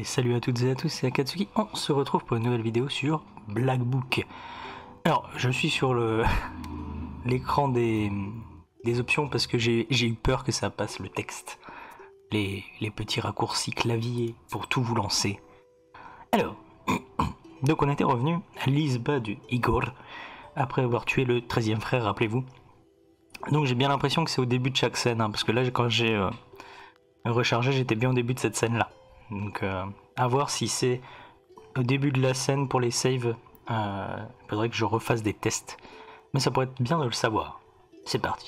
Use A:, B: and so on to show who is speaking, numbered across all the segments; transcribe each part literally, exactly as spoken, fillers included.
A: salut à toutes et à tous, c'est Akatsuki. On se retrouve pour une nouvelle vidéo sur Black Book. Alors, je suis sur le l'écran des, des options parce que j'ai eu peur que ça passe le texte. Les, les petits raccourcis clavier pour tout vous lancer. Alors, donc on était revenu à l'Izba du Igor après avoir tué le treizième frère, rappelez-vous. Donc j'ai bien l'impression que c'est au début de chaque scène, hein, parce que là quand j'ai euh, rechargé, j'étais bien au début de cette scène-là. Donc euh, à voir si c'est au début de la scène pour les saves. Euh, il faudrait que je refasse des tests. Mais ça pourrait être bien de le savoir. C'est parti.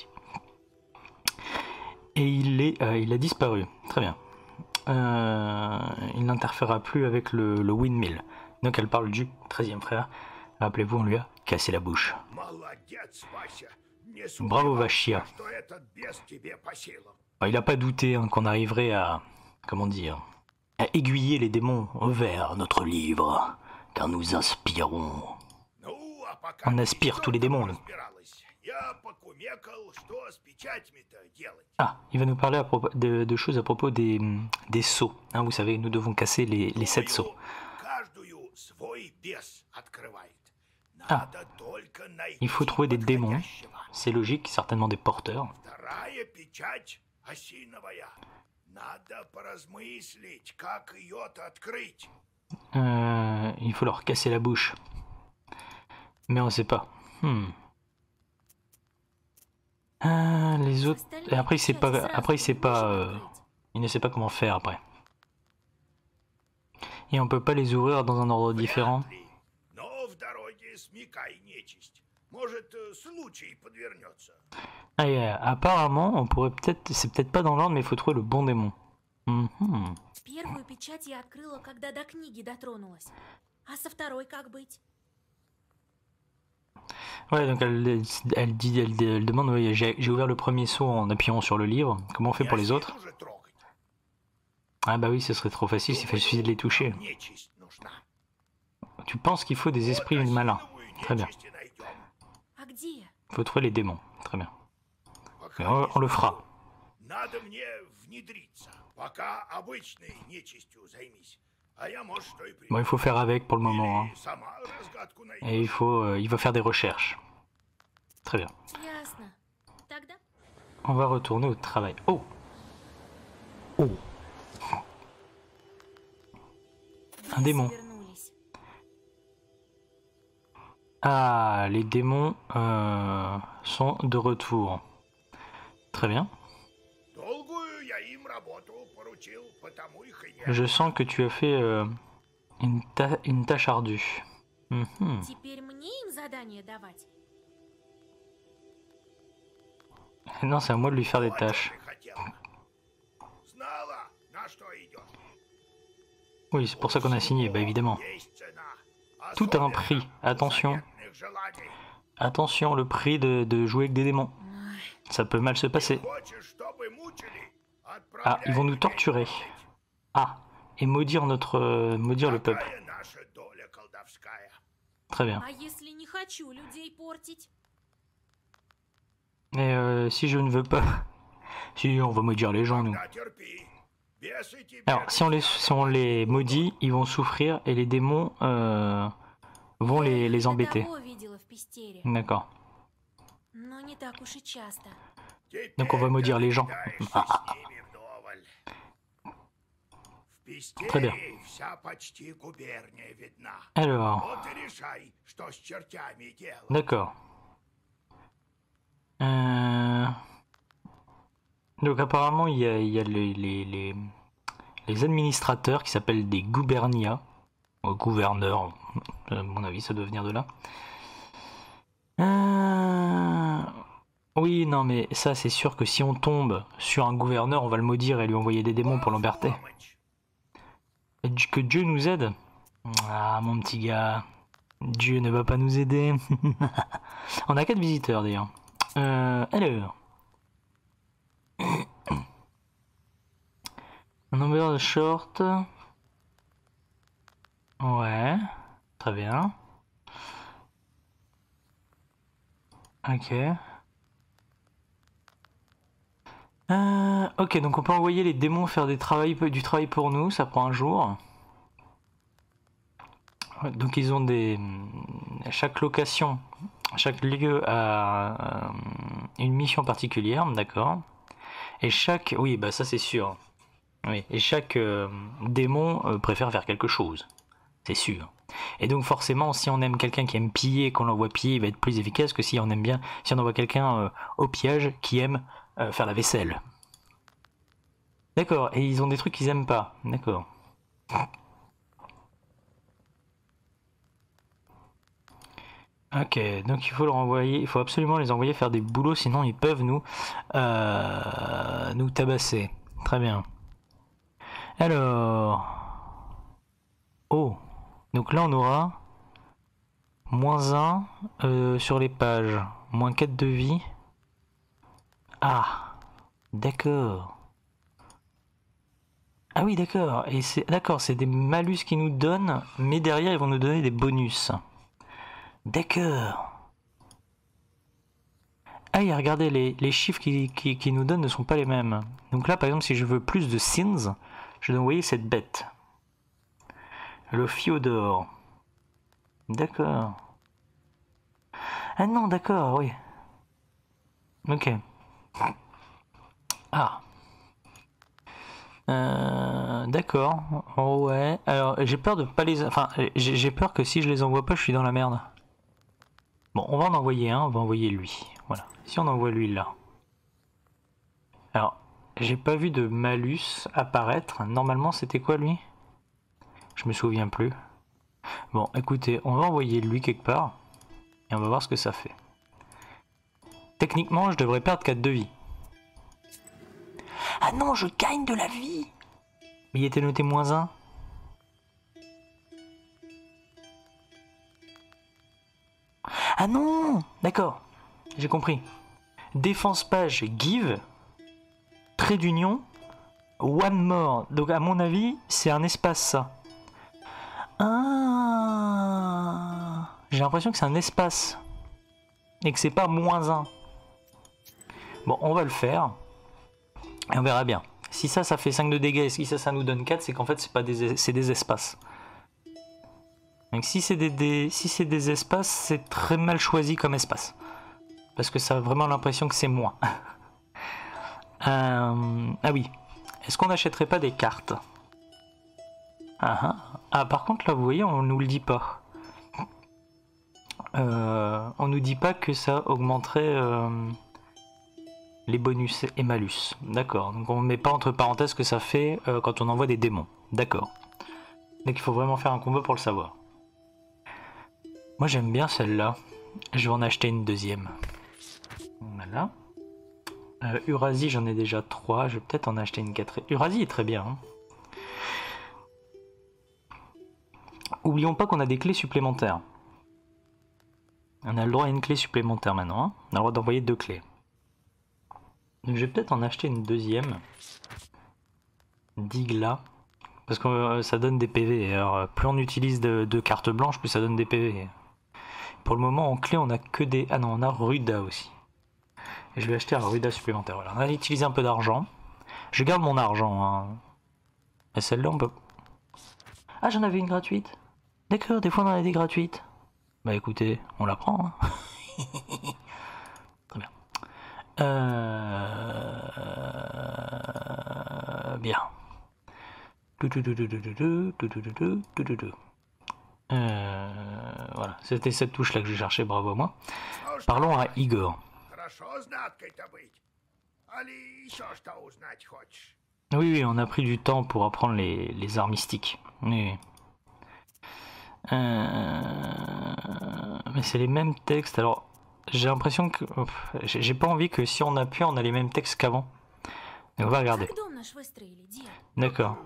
A: Et il, est, euh, il a disparu. Très bien. Euh, il n'interférera plus avec le, le windmill. Donc elle parle du treizième frère. Rappelez-vous, on lui a cassé la bouche. Bravo Vachia. Il n'a pas douté hein, qu'on arriverait à, comment dire, à aiguiller les démons vers notre livre, car nous inspirons. On aspire tous les démons. Là. Ah, il va nous parler à propos de, de choses à propos des, des sceaux. Hein, vous savez, nous devons casser les, les sept sceaux. Ah, il faut trouver des démons. C'est logique, certainement des porteurs. Euh, il faut leur casser la bouche. Mais on ne sait pas. Hmm. Euh, les autres... Et après il sait pas... Après il sait pas... Euh... Il ne sait pas comment faire après. Et on peut pas les ouvrir dans un ordre différent. Ah, yeah. Apparemment, on pourrait peut-être... C'est peut-être pas dans l'ordre, mais il faut trouver le bon démon. Mm-hmm. Ouais, donc elle, elle dit, elle, elle demande, oui, j'ai ouvert le premier seau en appuyant sur le livre. Comment on fait pour les autres? Ah bah oui, ce serait trop facile, il suffit de les toucher. Tu penses qu'il faut des esprits malins? Très bien. Il faut trouver les démons. Très bien. On, on le fera. Bon, il faut faire avec pour le moment. Hein. Et il faut, euh, il va faire des recherches. Très bien. On va retourner au travail. Oh! Oh! Un démon. Ah, les démons euh, sont de retour. Très bien. Je sens que tu as fait euh, une, ta une tâche ardue. Mm-hmm. Non, c'est à moi de lui faire des tâches. Oui, c'est pour ça qu'on a signé, bah évidemment. Tout a un prix, attention. Attention, le prix de, de jouer avec des démons. Ça peut mal se passer. Ah, ils vont nous torturer. Ah, et maudire notre... Euh, maudire le peuple. Très bien. Mais euh, si je ne veux pas... Si, on va maudire les gens, nous. Alors, si on les, si on les maudit, ils vont souffrir et les démons euh, vont les, les embêter. D'accord. Donc on va maudire les gens. Ah, ah, ah. Très bien. Alors. D'accord. Euh... Donc apparemment il y a, il y a les, les, les, les administrateurs qui s'appellent des gouvernia. Oh, gouverneurs, à mon avis ça doit venir de là. Euh... Oui, non, mais ça, c'est sûr que si on tombe sur un gouverneur, on va le maudire et lui envoyer des démons pour l'emberter. Que Dieu nous aide. Ah, mon petit gars. Dieu ne va pas nous aider. On a quatre visiteurs, d'ailleurs. Euh, alors. Number de short. Ouais. Très bien. Ok. Euh, ok, donc on peut envoyer les démons faire des travail, du travail pour nous, ça prend un jour. Donc ils ont des... Chaque location, chaque lieu a une mission particulière, d'accord. Et chaque... Oui, bah ça c'est sûr. Oui. Et chaque euh, démon euh, préfère faire quelque chose. C'est sûr. Et donc forcément, si on aime quelqu'un qui aime piller, qu'on l'envoie piller, il va être plus efficace que si on aime bien... Si on envoie quelqu'un euh, au pillage qui aime euh, faire la vaisselle. D'accord. Et ils ont des trucs qu'ils aiment pas. D'accord. Ok, donc il faut leur envoyer, il faut absolument les envoyer faire des boulots, sinon ils peuvent nous, euh, nous tabasser. Très bien. Alors, oh, donc là on aura moins un euh, sur les pages, moins quatre de vie. Ah, d'accord. Ah oui, d'accord. Et c'est d'accord, c'est des malus qu'ils nous donnent, mais derrière ils vont nous donner des bonus. D'accord. Ah, et regardez, les, les chiffres qui, qui, qui nous donnent ne sont pas les mêmes. Donc là, par exemple, si je veux plus de sins, je dois envoyer cette bête. Le Fiodor. D'accord. Ah non, d'accord, oui. Ok. Ah. Euh, d'accord. Oh, ouais. Alors, j'ai peur de pas les... Enfin, j'ai peur que si je les envoie pas, je suis dans la merde. Bon, on va en envoyer un, on va envoyer lui. Voilà. Si on envoie lui là. Alors, j'ai pas vu de malus apparaître. Normalement, c'était quoi lui? Je me souviens plus. Bon, écoutez, on va envoyer lui quelque part. Et on va voir ce que ça fait. Techniquement, je devrais perdre quatre de vie. Ah non, je gagne de la vie! Mais il était noté moins un. Ah non! D'accord, j'ai compris. Défense page give, trait d'union, one more. Donc à mon avis, c'est un espace ça. Ah, j'ai l'impression que c'est un espace. Et que c'est pas moins un. Bon, on va le faire. Et on verra bien. Si ça, ça fait cinq de dégâts et si ça, ça nous donne quatre, c'est qu'en fait, c'est pas des, c'est des espaces. Donc si c'est des, des, si c'est des espaces, c'est très mal choisi comme espace. Parce que ça a vraiment l'impression que c'est moins. euh, ah oui. Est-ce qu'on n'achèterait pas des cartes? ah, ah. ah, par contre, là, vous voyez, on nous le dit pas. Euh, on nous dit pas que ça augmenterait... Euh, les bonus et malus. D'accord. Donc on met pas entre parenthèses ce que ça fait euh, quand on envoie des démons. D'accord. Donc il faut vraiment faire un combo pour le savoir. Moi j'aime bien celle-là. Je vais en acheter une deuxième. Voilà. Euh, Urasie, j'en ai déjà trois. Je vais peut-être en acheter une quatrième. Urasie est très bien. Hein. Oublions pas qu'on a des clés supplémentaires. On a le droit à une clé supplémentaire maintenant. Hein. On a le droit d'envoyer deux clés. Donc je vais peut-être en acheter une deuxième. Digla. Parce que euh, ça donne des P V. Alors plus on utilise de, de cartes blanches, plus ça donne des P V. Pour le moment en clé on a que des... Ah non, on a Ruda aussi. Et je vais acheter un Ruda supplémentaire. Voilà. On a utilisé un peu d'argent. Je garde mon argent. Hein. Et celle-là on peut... Ah, j'en avais une gratuite. D'accord, des fois on en a des gratuites. Bah écoutez, on la prend. Hein. Très bien. Euh... Bien. Euh... Voilà, c'était cette touche là que je cherchais, bravo à moi. Parlons à Igor. Oui, oui, on a pris du temps pour apprendre les, les arts mystiques. Oui, oui. Euh... Mais c'est les mêmes textes, alors... J'ai l'impression que... J'ai pas envie que si on appuie, on a les mêmes textes qu'avant. Mais on va regarder. D'accord.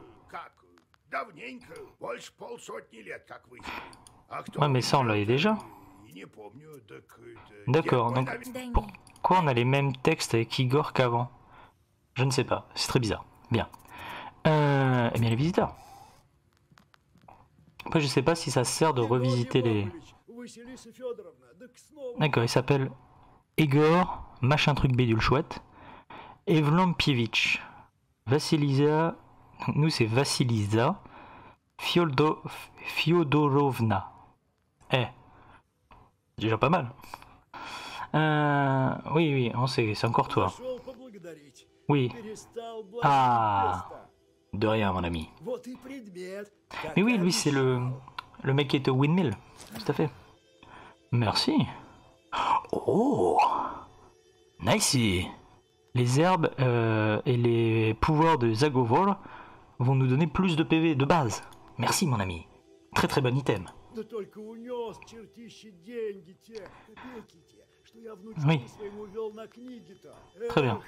A: Ouais, mais ça, on l'avait déjà. D'accord, donc... Pourquoi on a les mêmes textes avec Igor qu'avant? Je ne sais pas, c'est très bizarre. Bien. Euh... Eh bien, les visiteurs. Après, je sais pas si ça sert de revisiter les... D'accord, il s'appelle Igor, machin truc bédule chouette. Evlampievitch. Vassilisa. Nous, c'est Vassilisa. Fioldo... Fiodorovna. Eh. Déjà pas mal. Euh... Oui, oui, on sait, c'est encore toi. Oui. Ah. De rien, mon ami. Mais oui, lui, c'est le... Le mec qui était au windmill. Tout à fait. Merci. Oh. Nice. Les herbes euh, et les pouvoirs de Zagovor vont nous donner plus de P V de base. Merci, mon ami. Très très bon item. Oui. Très bien.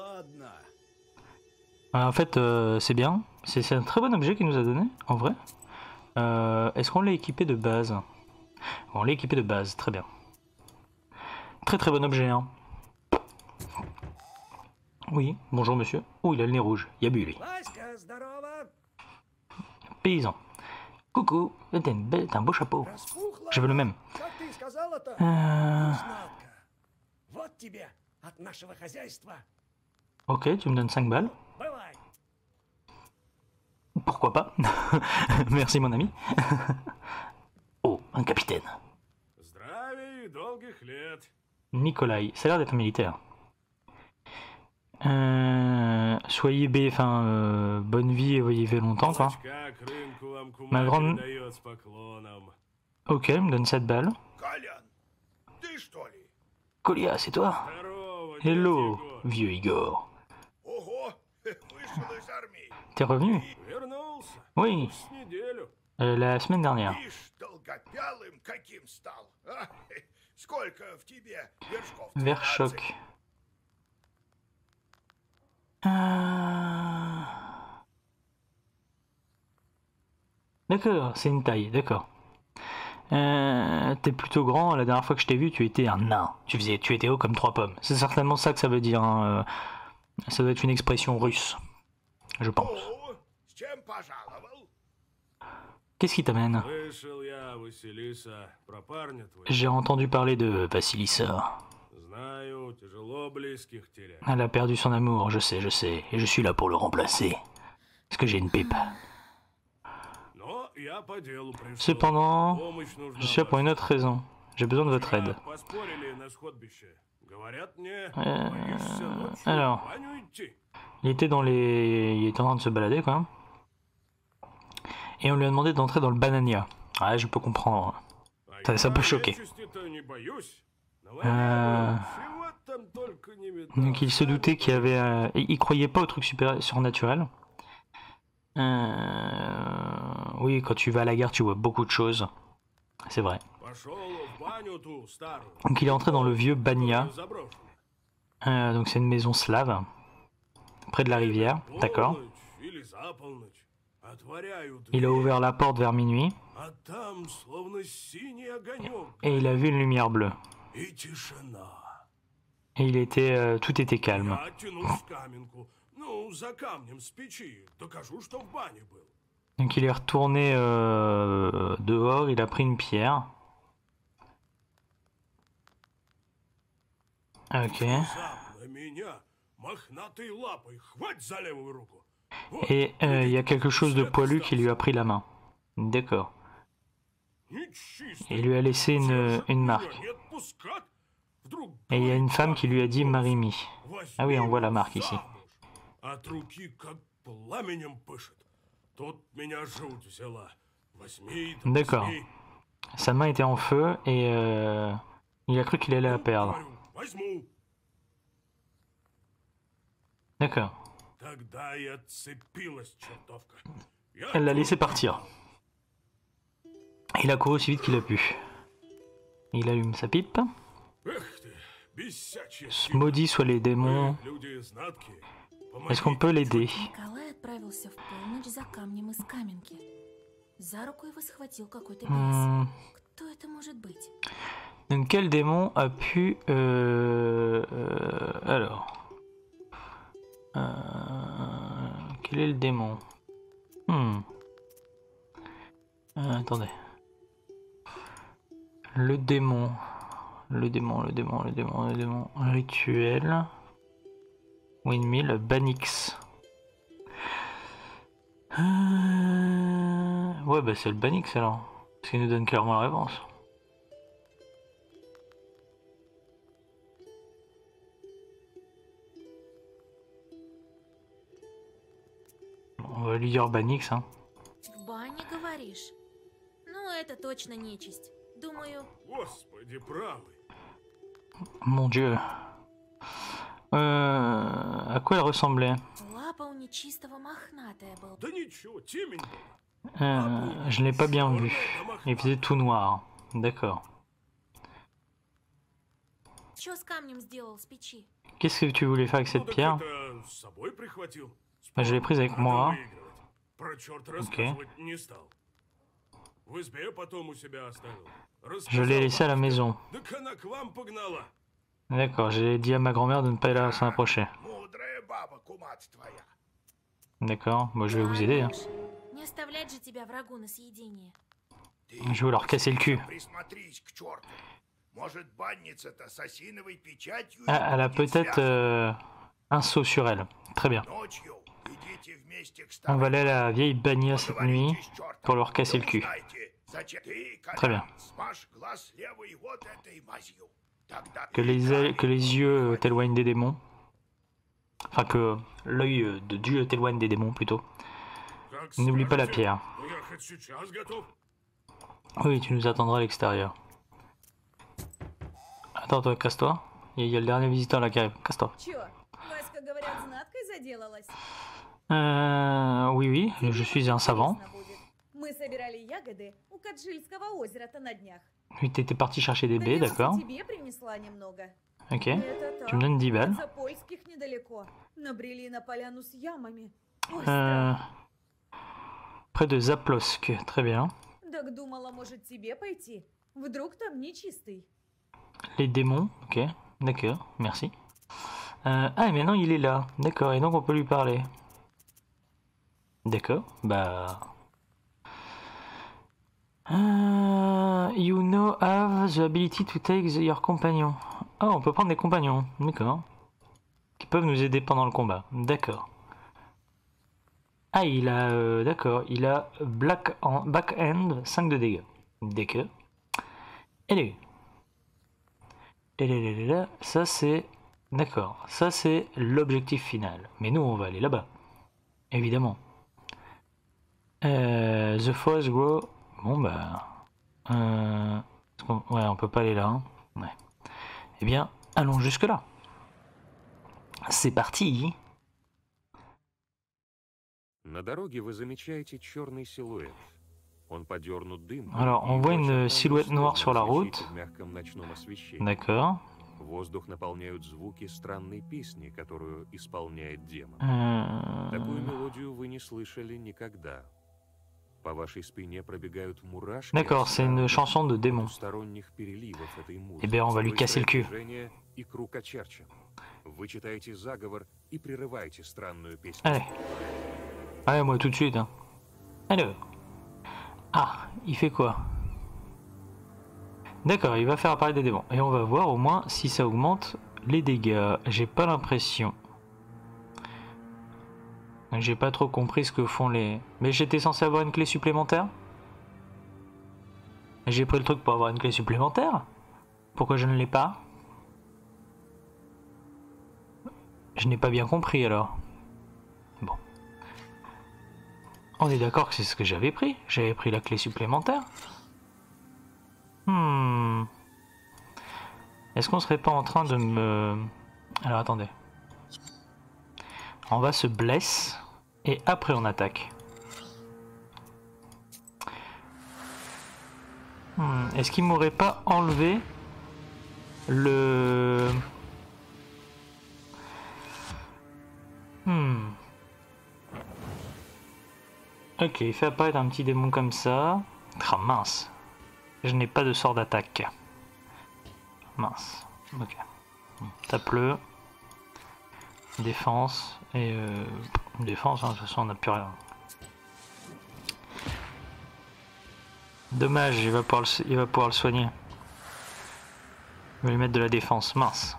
A: En fait, euh, c'est bien. C'est un très bon objet qu'il nous a donné, en vrai. Euh, Est-ce qu'on l'a équipé de base? On l'a équipé de base, très bien. Très très bon objet, hein. Oui, bonjour monsieur. Oh, il a le nez rouge. Il a bu, lui. Paysan. Coucou, t'as un beau chapeau. Je veux le même. Euh... Ok, tu me donnes cinq balles. Pourquoi pas. Merci mon ami. Oh, un capitaine. Nikolai, ça a l'air d'être un militaire. Euh, soyez bé, enfin, euh, bonne vie et vivez longtemps, quoi. Ma grande... Ok, il me donne sept balles. Kolia, c'est toi? Hello, vieux Igor. T'es revenu? Oui. Euh, la semaine dernière. Verchoc. Euh... D'accord, c'est une taille, d'accord. Euh, T'es plutôt grand, la dernière fois que je t'ai vu, tu étais un nain. Tu, faisais, tu étais haut comme trois pommes. C'est certainement ça que ça veut dire. Hein. Ça doit être une expression russe, je pense. Qu'est-ce qui t'amène? J'ai entendu parler de Vassilissa. Elle a perdu son amour, je sais, je sais. Et je suis là pour le remplacer. Est-ce que j'ai une pipe? Cependant, je suis là pour une autre raison. J'ai besoin de votre aide. Euh, alors, il était dans les, il était en train de se balader quand même. Et on lui a demandé d'entrer dans le Banania. Ah, je peux comprendre. Ça, ça peut choquer. Euh... Donc il se doutait qu'il y avait, euh... il croyait pas au truc super surnaturel. Euh... Oui, quand tu vas à la gare, tu vois beaucoup de choses. C'est vrai. Donc il est entré dans le vieux Bania. Euh, donc c'est une maison slave. Près de la rivière. D'accord. Il a ouvert la porte vers minuit. Et il a vu une lumière bleue. Et il était... Euh, tout était calme. Donc il est retourné euh, dehors, il a pris une pierre. Ok. Et euh, il y a quelque chose de poilu qui lui a pris la main. D'accord. Et il lui a laissé une, une marque. Et il y a une femme qui lui a dit Marimi. Ah oui, on voit la marque ici. D'accord. Sa main était en feu et euh, il a cru qu'il allait la perdre. D'accord. Elle l'a laissé partir. Il a couru aussi vite qu'il a pu. Il allume sa pipe. Maudit soient les démons. Est-ce qu'on peut l'aider? Hmm. Donc quel démon a pu... Euh, euh, alors... Euh, quel est le démon? Hmm. Euh, attendez. Le démon. Le démon, le démon, le démon, le démon. Rituel. Windmill, Banix. Euh... Ouais, bah c'est le Banix alors. Parce qu'il nous donne clairement la réponse. On va lui dire Banix, hein.
B: В бане, говоришь? Ну, это точно нечисть. Думаю...
C: Господи, правый.
A: Mon dieu. Euh, à quoi elle ressemblait?
B: Лапа у нечистого мохнатая была.
C: Да ничего, темень.
A: euh, Je l'ai pas bien vu. Il faisait tout noir. D'accord.
B: Что с камнем сделал с печи?
A: Qu'est-ce que tu voulais faire avec cette
C: Ну, так
A: pierre?
C: это с собой прихватил.
A: Bah, je l'ai prise avec
C: Надо
A: moi.
C: выигрывать. Про черт рассказывать не стал. В избе потом у себя оставил.
A: Je l'ai laissé à la maison.
C: Так она к вам погнала.
A: D'accord, j'ai dit à ma grand-mère de ne pas la s'en approcher.
D: Мудрая баба, кумать твоя.
A: D'accord, moi je vais vous aider. Hein.
B: Ладно уж, не оставлять же тебя врагу на съедение.
A: Je vais leur casser le cul.
D: Присмотрись к черту. Может, банница-то с осиновой печатью
A: Ah, elle a peut-être euh, un seau sur elle. Très bien.
D: Ночью идите вместе к
A: On va
D: старой
A: aller à la vieille bannière cette nuit
D: поговорите с чертом.
A: pour leur casser le cul.
D: Узнайте, зачем ты,
A: Très bien.
D: Колян, смажь глаз левой вот этой мазью. Тогда
A: Que
D: ты
A: les, ailes- que les yeux euh,
D: правильно
A: t'éloignent des démons. Enfin, que l'œil euh, de Dieu t'éloigne des démons plutôt.
C: Как
A: N'oublie pas la
C: скажете.
A: pierre.
C: Я хоть сейчас готов.
A: Oui, tu nous attendras à l'extérieur. Attends, toi, casse-toi. Il y a le dernier visiteur là qui arrive. Casse-toi.
E: Чё, Васька, говорят, знаткой заделалась?
A: Euh, oui, oui, je suis un savant.
E: Интересно будет. Мы собирали ягоды у Каджильского озера-то на днях.
A: Oui, t'étais parti chercher des baies,
E: Надеялась,
A: d'accord.
E: тебе принесла немного.
A: Ok.
E: Это
A: Tu me
E: так.
A: donnes dix
E: От
A: balles.
E: Запольских недалеко. Набрели на поляну с ямами. Ой,
A: Euh,
E: страх.
A: près de Zaplosk, très bien.
E: Так думала, может, тебе пойти? Вдруг там нечистый.
A: Les démons, ok, d'accord, merci. Euh, ah, et maintenant il est là, d'accord, et donc on peut lui parler. D'accord, bah... Euh, you know have the ability to take the- your companion. Ah, on peut prendre des compagnons, d'accord. Qui peuvent nous aider pendant le combat, d'accord. Ah, il a... euh, d'accord, il a Black en, Backhand, cinq de dégâts. D'accord. Allez. Lalalala, ça c'est... D'accord, ça c'est l'objectif final. Mais nous on va aller là-bas. Évidemment. Euh, the forest grow... Bon bah... Euh... est-ce qu'on- Ouais, on peut pas aller là. Hein. Ouais. Eh bien, allons jusque là. C'est parti.
F: На дороге вы замечаете черный силуэт. Он подернут дымкой.
A: Alors, on
F: и
A: voit
F: его
A: une
F: очертания
A: silhouette noire sur la
F: условно
A: route.
F: свечей в мягком ночном освещении.
A: D'accord.
F: Воздух наполняют звуки странной песни, которую исполняет демон.
A: Euh...
F: Такую мелодию вы не слышали никогда. По вашей спине пробегают мурашки.
A: D'accord,
F: от
A: c'est une
F: странных
A: chanson de démon.
F: потусторонних переливов этой музыки.
A: Eh bien, on va lui casser le cul.
F: Движение и круг очерчен. Вы читаете заговор и прерываете странную песню.
A: Allez. Allez, moi tout de suite. Hein. Alors. Ah, il fait quoi? D'accord, il va faire apparaître des démons. Et on va voir au moins si ça augmente les dégâts. J'ai pas l'impression. J'ai pas trop compris ce que font les... Mais j'étais censé avoir une clé supplémentaire? J'ai pris le truc pour avoir une clé supplémentaire? Pourquoi je ne l'ai pas? Je n'ai pas bien compris alors. Bon. On est d'accord que c'est ce que j'avais pris. J'avais pris la clé supplémentaire. Hmm. Est-ce qu'on serait pas en train de me... Alors attendez. On va se blesse. Et après on attaque. Hmm. Est-ce qu'il m'aurait pas enlevé le... Hmm. Ok, il fait apparaître un petit démon comme ça. Ah mince. Je n'ai pas de sort d'attaque. Mince. Ok. Tape-le. Défense. Et euh... défense, hein, de toute façon on n'a plus rien. Dommage, il va pouvoir le, il va pouvoir le soigner. Je vais lui mettre de la défense. Mince.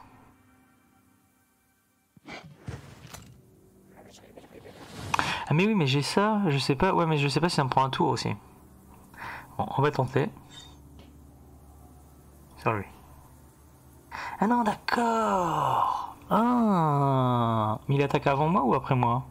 A: Ah mais oui, mais j'ai ça, je sais pas. Ouais, mais je sais pas si ça me prend un tour aussi. Bon, on va tenter. Sur lui. Ah non, d'accord. Ah, mais il attaque avant moi ou après moi?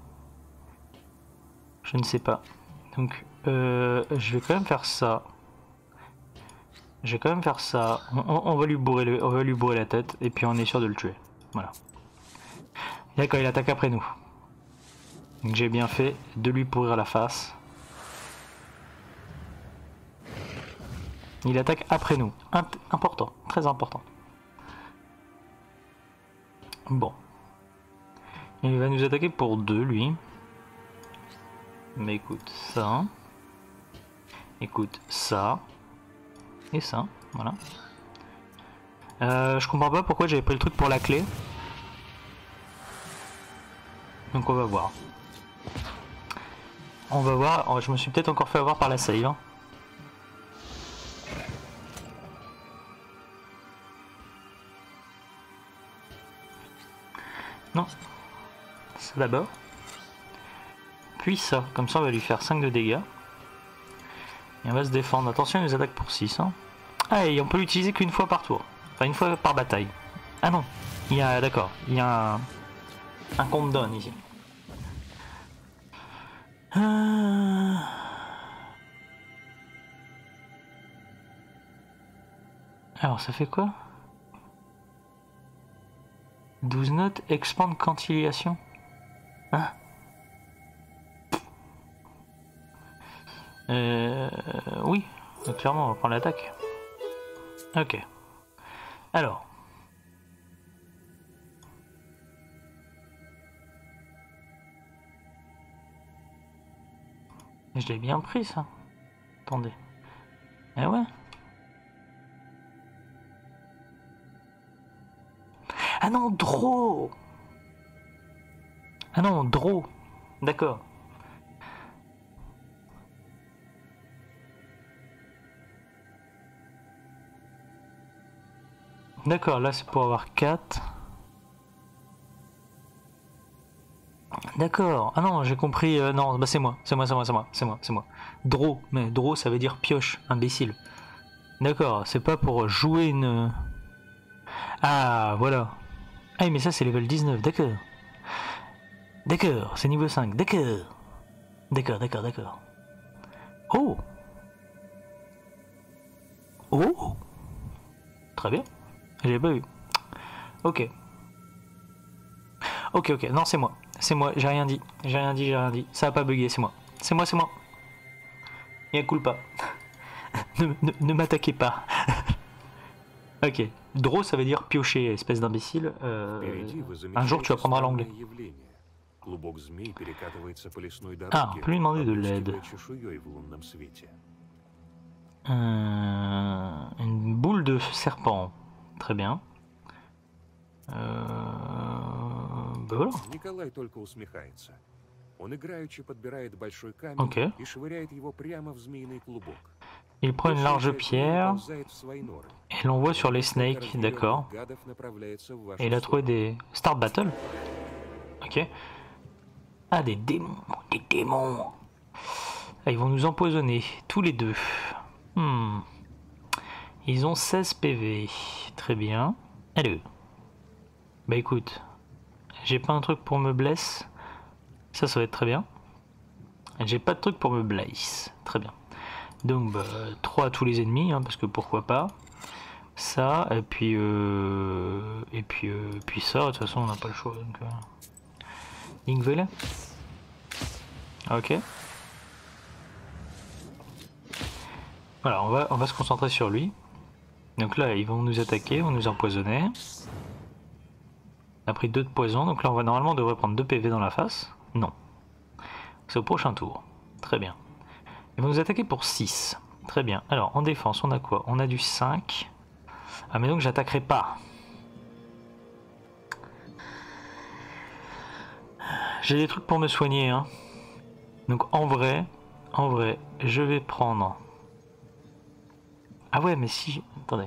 A: Je ne sais pas. Donc, euh, je vais quand même faire ça. Je vais quand même faire ça. On, on va lui bourrer le, on va lui bourrer la tête et puis on est sûr de le tuer. Voilà. D'accord, il attaque après nous. Donc j'ai bien fait de lui pourrir la face. Il attaque après nous. Int important, très important. Bon. Il va nous attaquer pour deux, lui. Mais écoute, ça. Écoute, ça. Et ça, voilà. Euh, je comprends pas pourquoi j'avais pris le truc pour la clé. Donc on va voir. On va voir. Oh, je me suis peut-être encore fait avoir par la save. Hein. Non. Ça d'abord. Puis ça. Comme ça on va lui faire cinq de dégâts. Et on va se défendre. Attention, il nous attaque pour six. Hein. Ah, et on peut l'utiliser qu'une fois par tour. Enfin, une fois par bataille. Ah non. Il y a... D'accord. Il y a un... Un countdown ici. Euh... Alors, ça fait quoi? douze notes, expand quantillation. Hein? Euh, oui, clairement, on va prendre l'attaque. Ok. Alors. Je l'ai bien pris, ça. Attendez. Eh ouais. Ah non, draw. Ah non, draw. D'accord. D'accord, là c'est pour avoir quatre. D'accord. Ah non, j'ai compris. Euh, non, bah c'est moi. C'est moi, c'est moi, c'est moi, c'est moi, c'est moi. Draw. Mais draw, ça veut dire pioche, imbécile. D'accord, c'est pas pour jouer une... Ah, voilà. Ah, mais ça c'est level dix-neuf, d'accord. D'accord, c'est niveau cinq, d'accord. D'accord, d'accord, d'accord. Oh. Oh. Très bien. J'ai pas vu. Ok. Ok, ok. Non, c'est moi. C'est moi. J'ai rien dit. J'ai rien dit, j'ai rien dit. Ça a pas bugué, c'est moi. C'est moi, c'est moi. Et un coup pas. ne ne, ne m'attaquez pas. Ok. Draw, ça veut dire piocher, espèce d'imbécile. Euh, un jour, tu apprendras l'anglais. Ah, on peut lui demander de l'aide. Euh, une boule de serpent. Très bien. Euh... Bah voilà. Ok. Il prend une large pierre et l'envoie sur les snakes, d'accord. Et il a trouvé des... Start Battle. Ok. Ah, des démons, des démons. Ah, ils vont nous empoisonner, tous les deux. Hmm. Ils ont seize P V. Très bien. Allez. Bah écoute, j'ai pas un truc pour me blesse. Ça, ça va être très bien. J'ai pas de truc pour me blesse. Très bien. Donc, bah, trois à tous les ennemis, hein, parce que pourquoi pas. Ça, et puis... Euh, et puis, euh, puis ça, de toute façon, on n'a pas le choix. Donc, euh... Ingvele. Ok. Voilà, on va, on va se concentrer sur lui. Donc là, ils vont nous attaquer, vont nous empoisonner. On a pris deux de poison, donc là, on va normalement on devrait prendre deux P V dans la face. Non. C'est au prochain tour. Très bien. Ils vont nous attaquer pour six. Très bien. Alors, en défense, on a quoi? On a du cinq. Ah, mais donc, j'attaquerai pas. J'ai des trucs pour me soigner, hein. Donc, en vrai, en vrai, je vais prendre... Ah ouais, mais si... Attendez.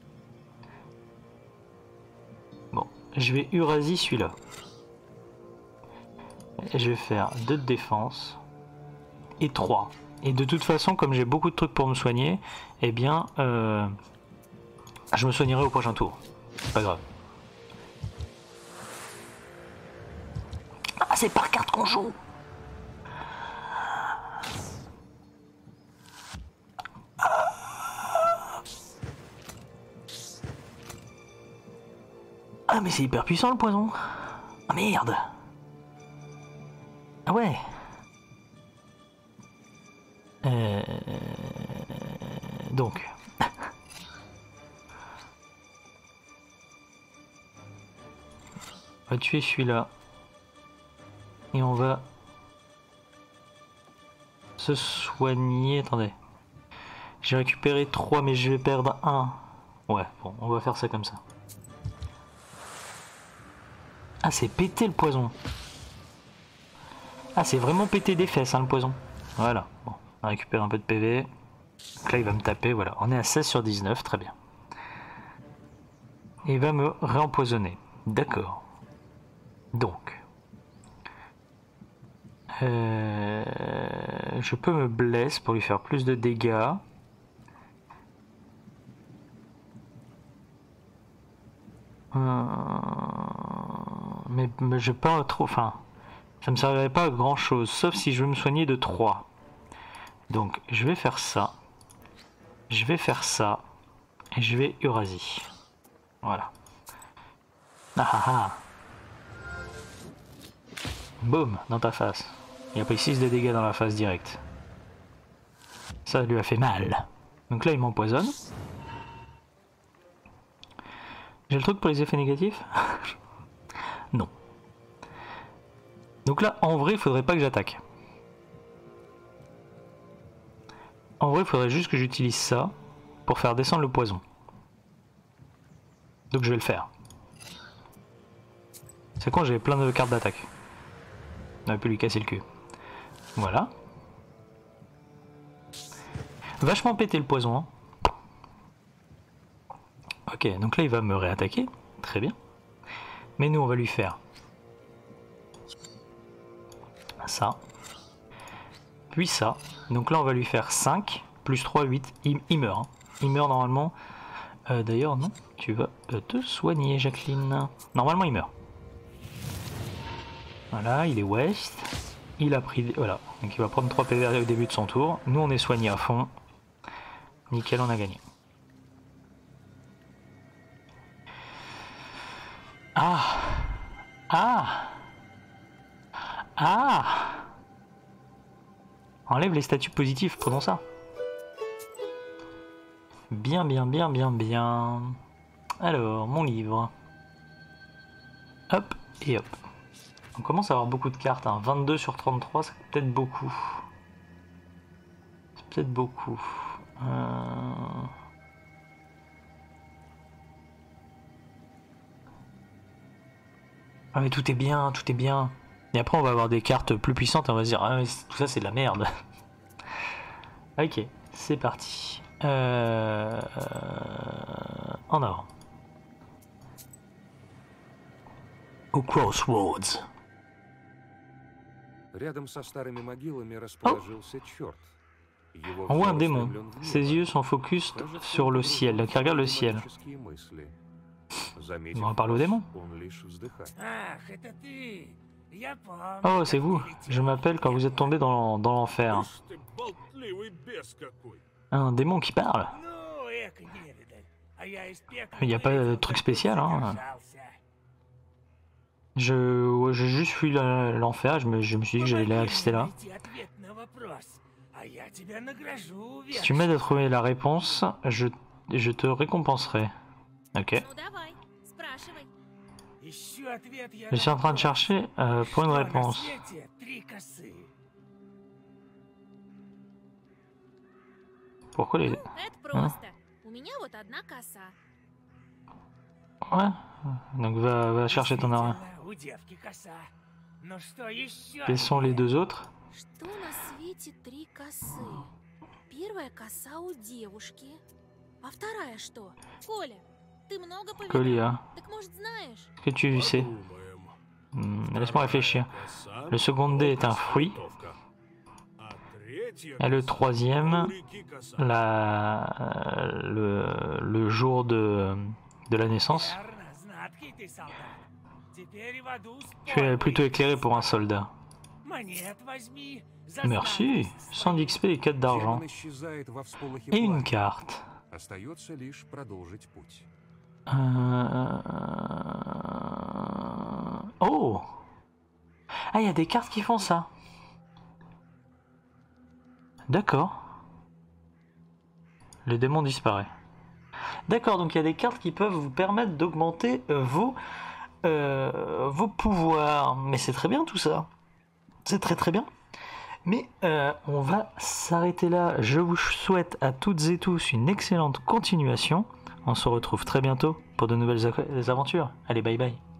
A: Bon, je vais Urasie celui-là. Et je vais faire deux de défense. Et trois. Et de toute façon, comme j'ai beaucoup de trucs pour me soigner, eh bien, euh, je me soignerai au prochain tour. C'est pas grave. Ah, c'est par carte qu'on joue. Ah, mais c'est hyper puissant le poison. Ah merde. Ah ouais. Euh... Donc. On va tuer celui-là. Et on va se soigner. Attendez. J'ai récupéré trois mais je vais perdre un. Ouais, bon, on va faire ça comme ça. Ah, c'est pété le poison. Ah, c'est vraiment pété des fesses, hein, le poison. Voilà. Bon, on récupère un peu de P V. Donc là, il va me taper. Voilà, on est à seize sur dix-neuf. Très bien. Et il va me réempoisonner. D'accord. Donc. Euh, je peux me blesser pour lui faire plus de dégâts. Euh, mais, mais je pas trop. Enfin, ça me servirait pas à grand chose, sauf si je veux me soigner de trois. Donc, je vais faire ça. Je vais faire ça. Et je vais Eurasie. Voilà. Ah ah ah. Boum, dans ta face. Il a pris six de dégâts dans la face direct. Ça lui a fait mal. Donc là, il m'empoisonne. J'ai le truc pour les effets négatifs? Non. Donc là, en vrai, il faudrait pas que j'attaque. En vrai, il faudrait juste que j'utilise ça pour faire descendre le poison. Donc je vais le faire. C'est quand j'avais plein de cartes d'attaque. On aurait pu lui casser le cul. Voilà. Vachement pété le poison. Hein. Ok, donc là il va me réattaquer. Très bien. Mais nous on va lui faire ça. Puis ça. Donc là on va lui faire cinq. Plus trois, huit. Il, il meurt. Hein. Il meurt normalement. Euh, D'ailleurs non. Tu vas te soigner Jacqueline. Normalement il meurt. Voilà, il est West. Il a pris... Voilà. Donc il va prendre trois P V au début de son tour. Nous on est soigné à fond. Nickel, on a gagné. Ah. Ah. Ah. Enlève les statuts positifs, prenons ça. Bien, bien, bien, bien, bien. Alors, mon livre. Hop, et hop. On commence à avoir beaucoup de cartes. Hein. vingt-deux sur trente-trois, c'est peut-être beaucoup. C'est peut-être beaucoup. Euh... Ah mais tout est bien, tout est bien. Et après on va avoir des cartes plus puissantes et on va se dire ah mais tout ça c'est de la merde. Ok, c'est parti. Euh... En avant. Au Crossroads. On voit un démon. Ses yeux sont focus sur le ciel. Donc il regarde le ciel. On va parler au démon. Oh, c'est vous. Je m'appelle quand vous êtes tombé dans, dans l'enfer. Un démon qui parle. Il n'y a pas de truc spécial. Hein. Je, j'ai juste fui l'enfer. Je me, je me suis dit que j'allais rester là. Si tu m'aides à trouver la réponse, je, je te récompenserai. Ok. Je suis en train de chercher euh, pour une réponse. Pourquoi les... Hein? Ouais. Donc va, va chercher ton arme. Quels sont les deux autres? Colia. Est-ce que tu sais? hmm, Laisse-moi réfléchir. Le second dé est un fruit. Et le troisième, la, le, le jour de, de la naissance. Tu es plutôt éclairé pour un soldat. Merci. cent d'X P et quatre d'argent. Et une carte. Euh... Oh! Ah, il y a des cartes qui font ça. D'accord. Le démon disparaît. D'accord, donc il y a des cartes qui peuvent vous permettre d'augmenter euh, vos, euh, vos pouvoirs. Mais c'est très bien tout ça. C'est très très bien. Mais euh, on va s'arrêter là. Je vous souhaite à toutes et tous une excellente continuation. On se retrouve très bientôt pour de nouvelles aventures. Allez, bye bye.